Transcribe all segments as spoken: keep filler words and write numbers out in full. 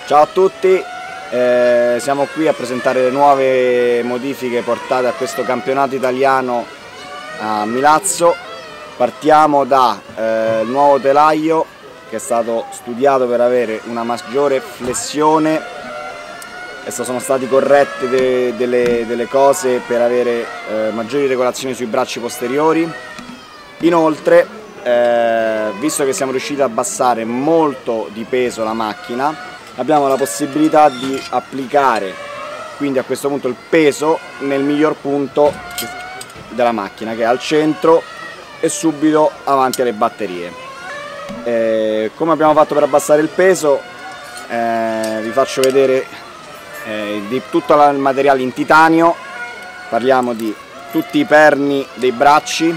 Ciao a tutti, eh, siamo qui a presentare le nuove modifiche portate a questo campionato italiano a Milazzo. Partiamo dal eh, nuovo telaio che è stato studiato per avere una maggiore flessione e sono stati corrette de, delle, delle cose per avere eh, maggiori regolazioni sui bracci posteriori. Inoltre, eh, visto che siamo riusciti a abbassare molto di peso la macchina, abbiamo la possibilità di applicare quindi a questo punto il peso nel miglior punto della macchina, che è al centro e subito avanti alle batterie. Eh, come abbiamo fatto per abbassare il peso? Eh, vi faccio vedere eh, di tutto il materiale in titanio. Parliamo di tutti i perni dei bracci,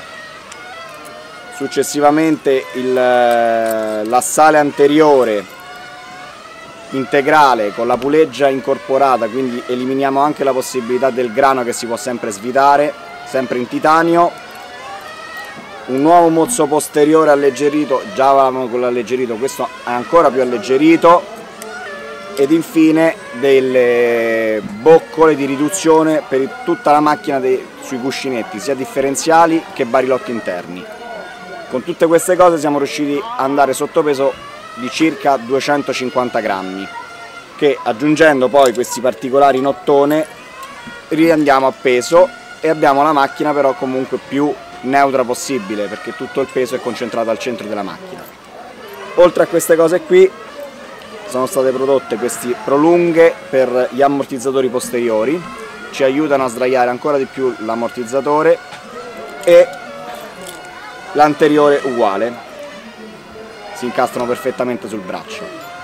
successivamente l'assale anteriore integrale con la puleggia incorporata, quindi eliminiamo anche la possibilità del grano che si può sempre svitare, sempre in titanio. Un nuovo mozzo posteriore alleggerito, già avevamo con l'alleggerito, questo è ancora più alleggerito, ed infine delle boccole di riduzione per tutta la macchina dei, sui cuscinetti, sia differenziali che barilotti interni. Con tutte queste cose siamo riusciti ad andare sotto peso di circa duecentocinquanta grammi, che aggiungendo poi questi particolari in ottone riandiamo a peso e abbiamo la macchina però comunque più neutra possibile, perché tutto il peso è concentrato al centro della macchina. Oltre a queste cose qui sono state prodotte queste prolunghe per gli ammortizzatori posteriori, ci aiutano a sdraiare ancora di più l'ammortizzatore, e l'anteriore uguale, si incastrano perfettamente sul braccio.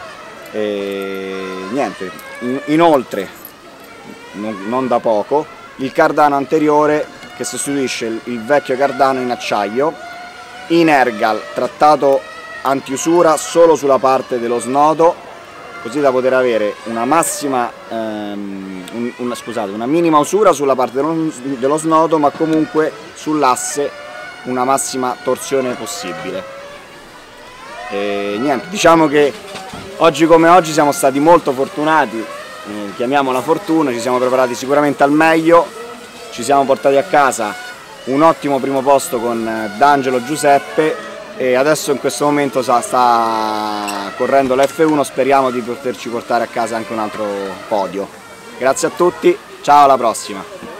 E niente, inoltre, non, non da poco, il cardano anteriore che sostituisce il, il vecchio cardano in acciaio, in ergal, trattato antiusura solo sulla parte dello snodo, così da poter avere una massima, ehm, un, una, scusate, una minima usura sulla parte dello, dello snodo, ma comunque sull'asse una massima torsione possibile. E niente, diciamo che oggi come oggi siamo stati molto fortunati, eh, chiamiamola fortuna, ci siamo preparati sicuramente al meglio, ci siamo portati a casa un ottimo primo posto con D'Angelo Giuseppe e adesso in questo momento sta, sta correndo l'F uno, speriamo di poterci portare a casa anche un altro podio. Grazie a tutti, ciao, alla prossima!